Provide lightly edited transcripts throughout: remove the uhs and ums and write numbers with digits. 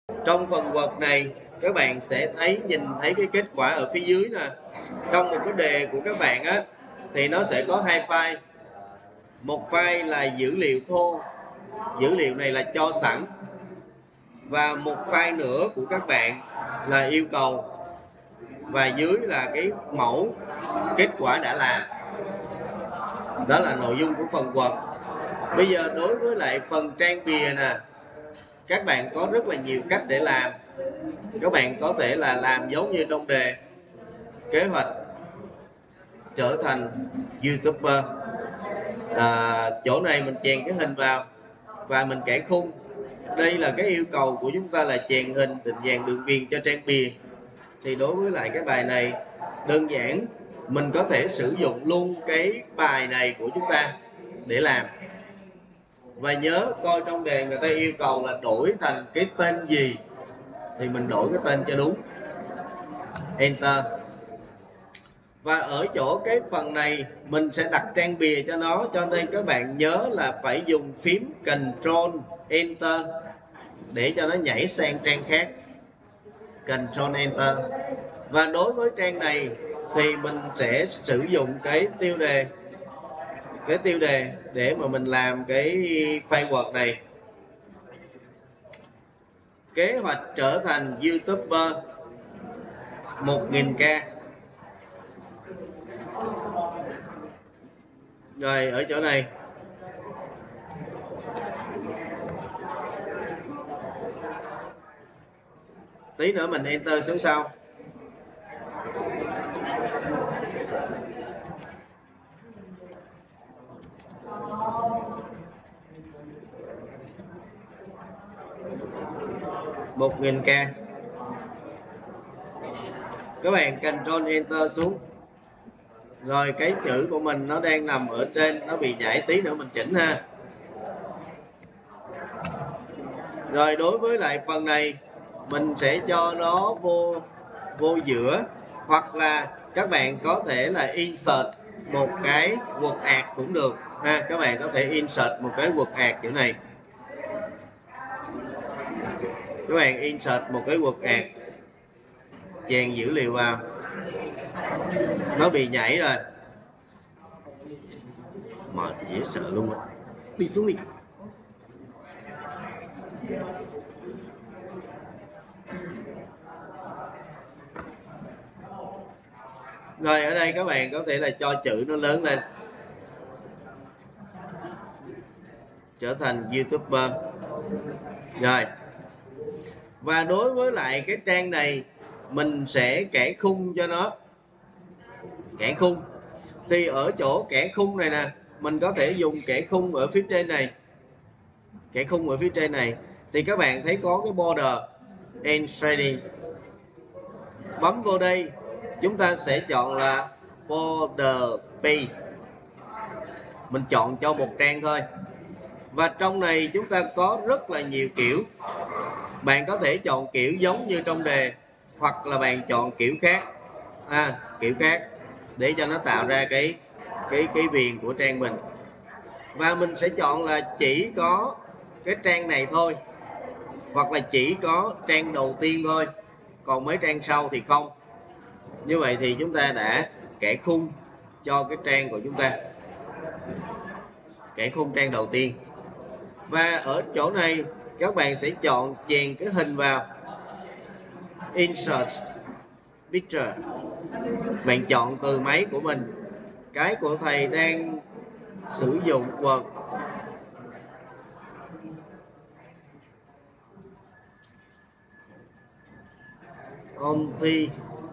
Trong phần Word này các bạn sẽ nhìn thấy cái kết quả ở phía dưới nè. Trong một cái đề của các bạn á thì nó sẽ có hai file. Một file là dữ liệu thô, dữ liệu này là cho sẵn, và một file nữa của các bạn là yêu cầu, và dưới là cái mẫu kết quả đã làm. Đó là nội dung của phần Word. Bây giờ đối với lại phần trang bìa nè, các bạn có rất là nhiều cách để làm. Các bạn có thể là làm giống như trong đề, kế hoạch trở thành YouTuber. Chỗ này mình chèn cái hình vào và mình kẻ khung. Đây là cái yêu cầu của chúng ta là chèn hình, định dạng đường viền cho trang bìa. Thì đối với lại cái bài này đơn giản, mình có thể sử dụng luôn cái bài này của chúng ta để làm. Và nhớ coi trong đề người ta yêu cầu là đổi thành cái tên gì thì mình đổi cái tên cho đúng. Enter. Và ở chỗ cái phần này mình sẽ đặt trang bìa cho nó, cho nên các bạn nhớ là phải dùng phím Ctrl Enter để cho nó nhảy sang trang khác. Ctrl Enter. Và đối với trang này thì mình sẽ sử dụng cái tiêu đề để mà mình làm cái file Word này. Kế hoạch trở thành YouTuber 1000k. Rồi ở chỗ này tí nữa mình enter xuống sau. Một nghìn k. Các bạn Ctrl Enter xuống. Rồi cái chữ của mình nó đang nằm ở trên, nó bị nhảy, tí nữa mình chỉnh ha. Rồi đối với lại phần này mình sẽ cho nó vô giữa, hoặc là các bạn có thể là insert một cái quật ạt cũng được ha. Các bạn có thể insert một cái quật ạt kiểu này. Các bạn insert một cái quật ạt, chèn dữ liệu vào. Nó bị nhảy rồi, mệt dễ sợ luôn á. Đi xuống đi. Rồi ở đây các bạn có thể là cho chữ nó lớn lên, trở thành YouTuber. Rồi. Và đối với lại cái trang này mình sẽ kẻ khung cho nó. Kẻ khung thì ở chỗ kẻ khung này nè, mình có thể dùng kẻ khung ở phía trên này. Kẻ khung ở phía trên này thì các bạn thấy có cái border and shading. Bấm vô đây, chúng ta sẽ chọn là border page. Mình chọn cho một trang thôi. Và trong này chúng ta có rất là nhiều kiểu. Bạn có thể chọn kiểu giống như trong đề, hoặc là bạn chọn kiểu khác. Kiểu khác để cho nó tạo ra cái viền của trang mình. Và mình sẽ chọn là chỉ có cái trang này thôi, hoặc là chỉ có trang đầu tiên thôi, còn mấy trang sau thì không. Như vậy thì chúng ta đã kẻ khung cho cái trang của chúng ta, kẻ khung trang đầu tiên. Và ở chỗ này các bạn sẽ chọn chèn cái hình vào, insert picture. Bạn chọn từ máy của mình. Cái của thầy đang sử dụng Word. Ôn thi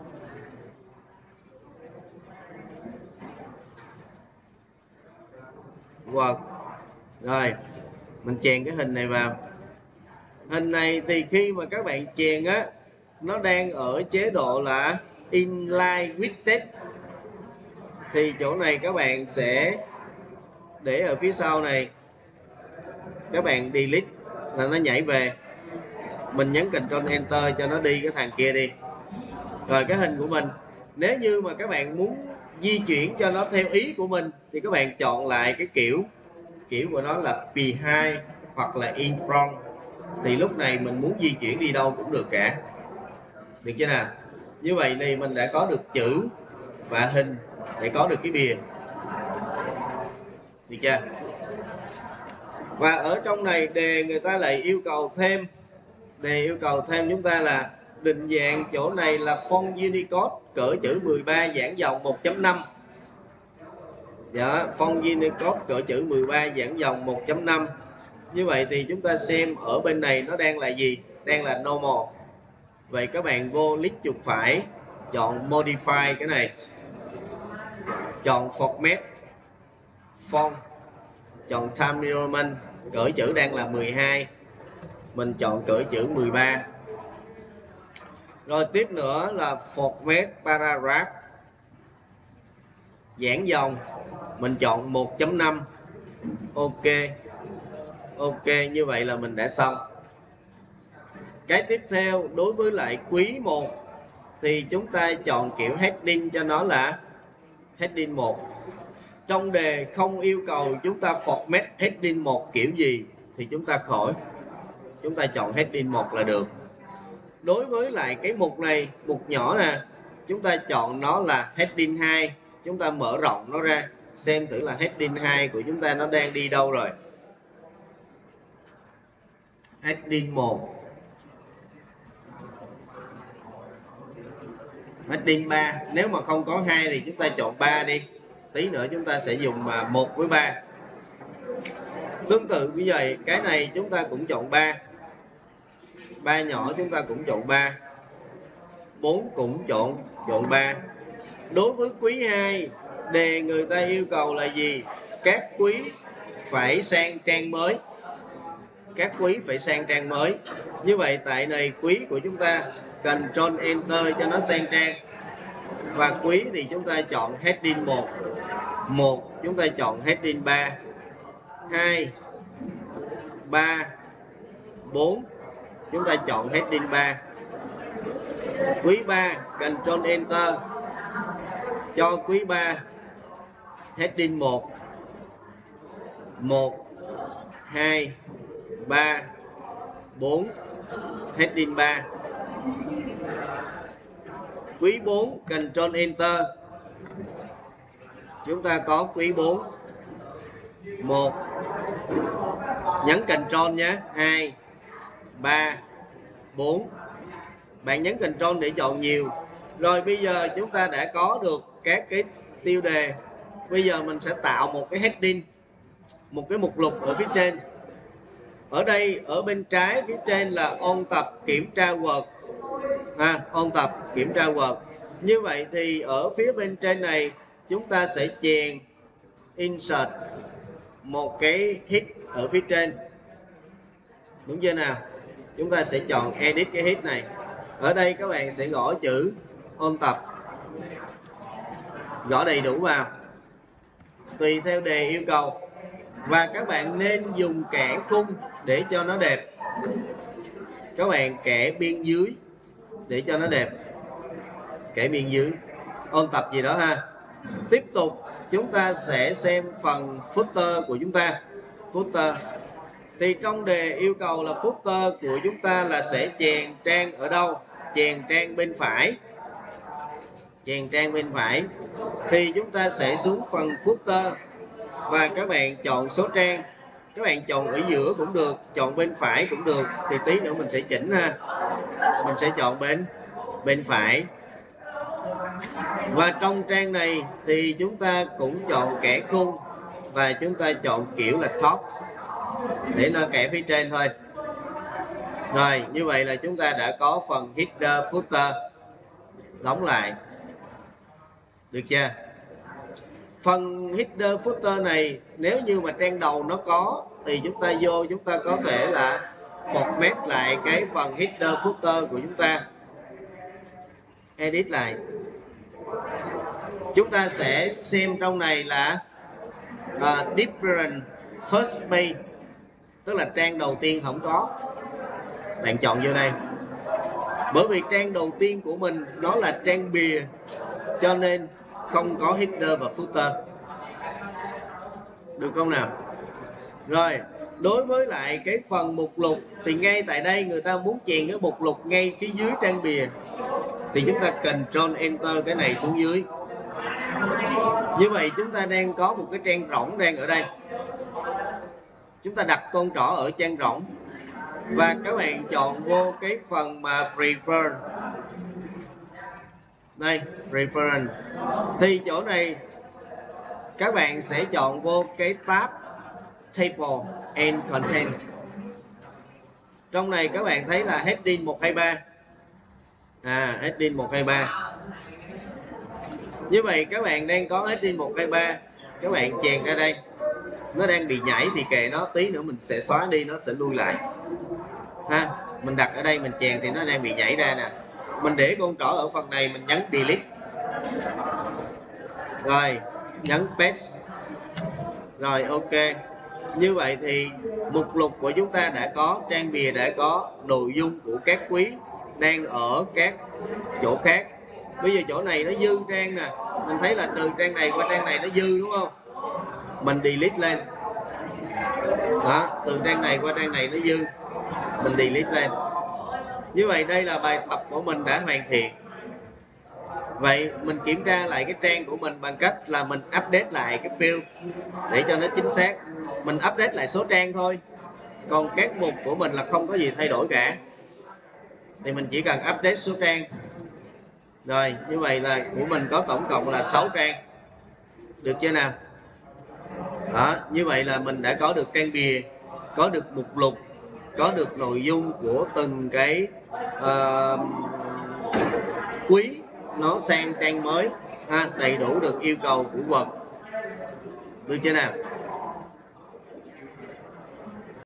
Word. Rồi mình chèn cái hình này vào. Hình này thì khi mà các bạn chèn á, nó đang ở chế độ là inline with text, thì chỗ này các bạn sẽ để ở phía sau này, các bạn delete là nó nhảy về. Mình nhấn Ctrl Enter cho nó đi cái thằng kia đi. Rồi cái hình của mình, nếu như mà các bạn muốn di chuyển cho nó theo ý của mình thì các bạn chọn lại cái kiểu của nó là behind hoặc là in front. thì lúc này mình muốn di chuyển đi đâu cũng được cả. Được chưa nào? Như vậy thì mình đã có được chữ và hình để có được cái bìa. Được chưa? Và ở trong này đề người ta lại yêu cầu thêm, chúng ta là định dạng chỗ này là font Unicode cỡ chữ 13 giảng dòng 1.5. Dạ, font Unicode cỡ chữ 13 giảng dòng 1.5. Như vậy thì chúng ta xem ở bên này nó đang là gì? Đang là normal. Vậy các bạn vô click chuột phải, chọn modify cái này, chọn format font, chọn time environment, cỡ chữ đang là 12, mình chọn cỡ chữ 13. Rồi tiếp nữa là format paragraph, giảng dòng, mình chọn 1.5. Ok, như vậy là mình đã xong. Cái tiếp theo, đối với lại quý 1 thì chúng ta chọn kiểu heading cho nó là heading 1. Trong đề không yêu cầu chúng ta format heading 1 kiểu gì thì chúng ta khỏi, chúng ta chọn heading 1 là được. Đối với lại cái mục này, mục nhỏ nè, chúng ta chọn nó là heading 2. Chúng ta mở rộng nó ra xem thử là heading 2 của chúng ta nó đang đi đâu rồi. Heading 1, heading 3. Nếu mà không có 2 thì chúng ta chọn 3 đi. Tí nữa chúng ta sẽ dùng 1 với 3. Tương tự như vậy, cái này chúng ta cũng chọn 3. 3 nhỏ chúng ta cũng chọn 3. 4 cũng chọn 3. Đối với quý 2, đề người ta yêu cầu là gì? Các quý phải sang trang mới. Các quý phải sang trang mới. Như vậy tại này quý của chúng ta Ctrl Enter cho nó sang trang. Và quý thì chúng ta chọn heading 1. 1 chúng ta chọn heading 3. 2, 3, 4 chúng ta chọn heading 3. Quý 3 Ctrl Enter cho quý 3 heading 1. 1, 2, 3, 4 heading 3. Quý 4 Ctrl Enter, chúng ta có quý 4. 1, nhấn Ctrl nhé, 2, 3, 4. Bạn nhấn Ctrl để chọn nhiều. Rồi bây giờ chúng ta đã có được các cái tiêu đề. Bây giờ mình sẽ tạo một cái heading, một cái mục lục ở phía trên. Ở đây, ở bên trái phía trên là ôn tập kiểm tra Word. Ôn tập kiểm tra Word. Như vậy thì ở phía bên trên này chúng ta sẽ chèn insert một cái hit ở phía trên. Đúng chưa nào? Chúng ta sẽ chọn edit cái hit này. Ở đây các bạn sẽ gõ chữ ôn tập, gõ đầy đủ vào tùy theo đề yêu cầu. Và các bạn nên dùng kẻ khung để cho nó đẹp. Các bạn kẻ biên dưới để cho nó đẹp. Kẻ biên dưới, ôn tập gì đó ha. Tiếp tục chúng ta sẽ xem phần footer của chúng ta. Footer thì trong đề yêu cầu là footer của chúng ta là sẽ chèn trang ở đâu? Chèn trang bên phải. Chèn trang bên phải thì chúng ta sẽ xuống phần footer và các bạn chọn số trang. Các bạn chọn ở giữa cũng được, chọn bên phải cũng được, thì tí nữa mình sẽ chỉnh ha. Mình sẽ chọn bên phải. Và trong trang này thì chúng ta cũng chọn kẻ khung và chúng ta chọn kiểu là top để nó kẻ phía trên thôi. Rồi, như vậy là chúng ta đã có phần header footer. Đóng lại. Được chưa? Phần header footer này nếu như mà trang đầu nó có thì chúng ta vô, chúng ta có thể là format lại cái phần header footer của chúng ta. Edit lại. Chúng ta sẽ xem trong này là different first page, tức là trang đầu tiên không có. Bạn chọn vô đây. Bởi vì trang đầu tiên của mình nó là trang bìa, cho nên không có header và footer. Được không nào? Rồi, đối với lại cái phần mục lục thì ngay tại đây người ta muốn chèn cái mục lục ngay phía dưới trang bìa thì chúng ta Ctrl Enter cái này xuống dưới. Như vậy chúng ta đang có một cái trang rỗng đang ở đây. Chúng ta đặt con trỏ ở trang rỗng và các bạn chọn vô cái phần mà Prefer. Đây, Reference. Thì chỗ này các bạn sẽ chọn vô cái tab Table and Content. Trong này các bạn thấy là Heading 123. Heading 123. Như vậy các bạn đang có Heading 123, các bạn chèn ra đây. Nó đang bị nhảy thì kệ nó, tí nữa mình sẽ xóa đi, nó sẽ lui lại. Mình đặt ở đây mình chèn thì nó đang bị nhảy ra nè. Mình để con trỏ ở phần này, mình nhấn Delete. Rồi, nhấn Paste. Rồi, ok. Như vậy thì mục lục của chúng ta đã có, trang bìa đã có, nội dung của các quý đang ở các chỗ khác. Bây giờ chỗ này nó dư trang nè, mình thấy là từ trang này qua trang này nó dư đúng không? Mình delete lên. Đó, từ trang này qua trang này nó dư, mình delete lên. Như vậy đây là bài tập của mình đã hoàn thiện. Vậy mình kiểm tra lại cái trang của mình bằng cách là mình update lại cái field để cho nó chính xác. Mình update lại số trang thôi, còn các mục của mình là không có gì thay đổi cả, thì mình chỉ cần update số trang. Rồi, như vậy là của mình có tổng cộng là 6 trang. Được chưa nào? Đó, như vậy là mình đã có được trang bìa, có được mục lục, có được nội dung của từng cái quý nó sang trang mới, đầy đủ được yêu cầu của Word. Được chưa nào?